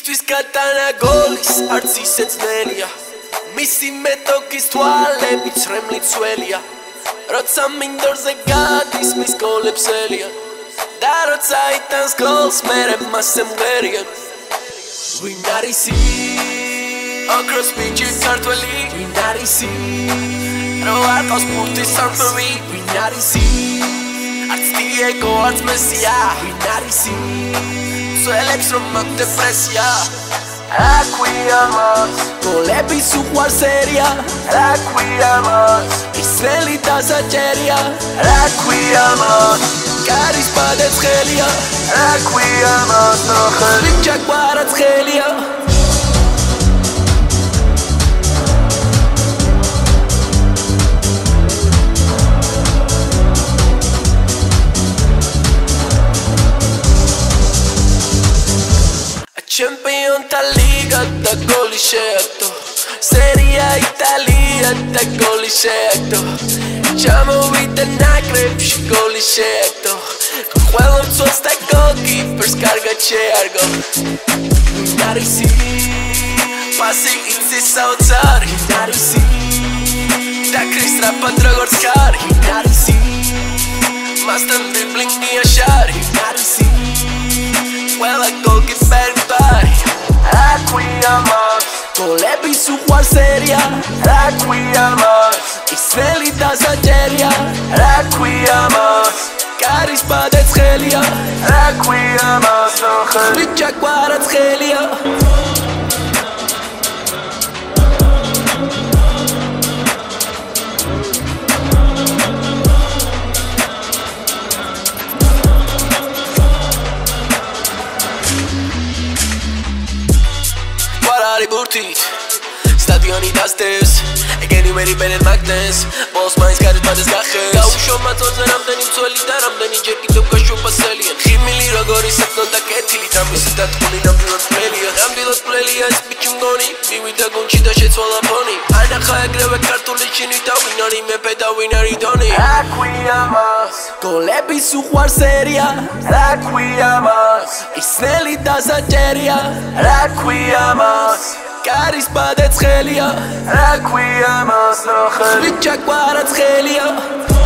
Istvis katana golis arts isე ძნელია მისი მეტოქის თვალები ცრემლი ცველია როცა მინდორზე გადის მის გოლებს ელია და როცა იტანს გოლს მერე მას ემღერია ვინ არის აკროს ბიჭი ქართველი ვინ არის რო არ ყავს ფუტის სამფრი ვინ არის არც დიეგო არც მესია ვინ არის Suelebs romând depresia Requiemas Golebis uguar seria Requiemas Israelitas ageria Requiemas Caris Kvaratskhelia Requiemas Khvicha Kvaratskhelia Champion ta liga da goli scelto Seria Italia da goli scelto Facciamo vita nagrepsi goli scelto Con quello suo sta goalkeeper scarga cergo Narisi Passi insi sautar Narisi Da Kristra Padragorskar Narisi Mastan dribbling ni ashar Narisi Well, I go get better body Requiemas Golebis uguar seria Requiemas Israelitas ageria Requiemas Caris Kvaratskhelia Requiemas Khvicha Kvaratskhelia Burtit Stadioni dasters Egeni meri benen magnets Bols mains garit bades gaches Gausho matzonze ramdeni mtsveli da ramdeni jer კიდევ გაშვება სელიან ხიმილი როგორი საქმო და კეთილი და მისი დათქმული ნამდვილად პლელია ნამდვილად პლელია ეს ბიჭი მგონი მივიდა გუნდში და შეცვალა ფონი ანახა ეგრევე ქართული ჩინი და ვინ არის მეფე და ვინ არის დონი Requiemas Golebis uguar seria Requiemas Israelitas ageria Requiemas Caris Kvaratskhelia Requiemas Khvicha Kvaratskhelia